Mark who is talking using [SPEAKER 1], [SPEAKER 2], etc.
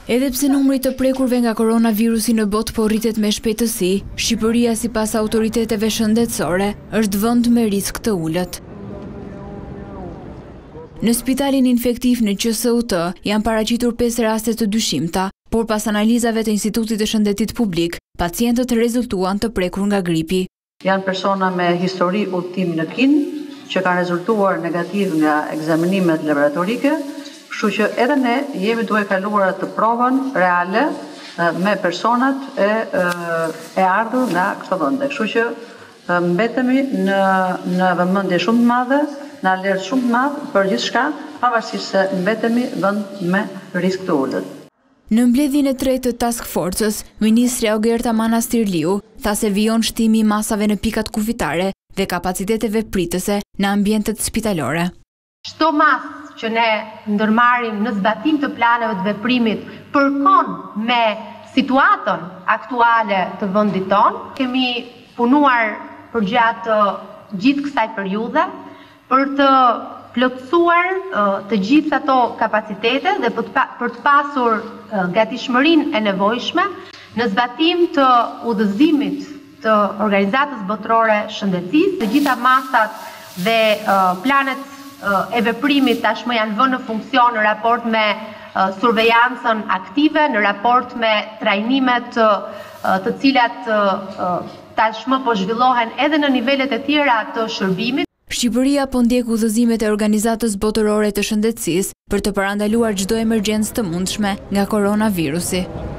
[SPEAKER 1] Edhe pse numri të prekurve nga koronavirusi në botë po rritet me shpejtësi, Shqipëria sipas autoriteteve shëndetësore është vend me risk të ulët. Në spitalin infektiv në QSUT janë paraqitur 5 raste të dyshimta, por pas analizave të Institutit të Shëndetit Publik, pacientët rezultuan të prekur nga gripi.
[SPEAKER 2] Janë persona me histori udhtimi në Kinë, që kanë rezultuar negativ nga ekzamenimet laboratorike. Kështu që edhe ne jemi duke kaluar të provën reale me personat e ardhur nga këto vende. Kështu që mbetemi në vëmendje shumë të madhe, në alertë shumë të madhe për gjithçka, pavarësisht se mbetemi vend me risk të ulët.
[SPEAKER 1] Në mbledhjen e tretë të Task Force-s, Ministrja Ogerta Manastirliu tha se vijon shtimi i masave në pikat kufitare dhe kapaciteteve pritëse në ambientet spitalore.
[SPEAKER 3] Çdo mas që ne ndërmarrim në zbatim të planeve të veprimit përkon me situatën aktuale të vendit tonë, kemi punuar përgjatë gjithë kësaj periudhe për të plotësuar të gjithë ato kapacitete dhe për të pasur gatishmërinë e nevojshme në zbatim të udhëzimit të Organizatës Botërore Shëndetësisë. Të gjitha masat dhe planet e veprimit tashmë janë vënë në funksion në raport me survejancën aktive, në raport me trajnimet të cilat tashmë po zhvillohen edhe në nivelet e tjera të shërbimit.
[SPEAKER 1] Shqipëria po ndjek udhëzimet e Organizatës Botërore të Shëndetësisë për të parandaluar çdo emergjencë të mundshme nga koronavirusi.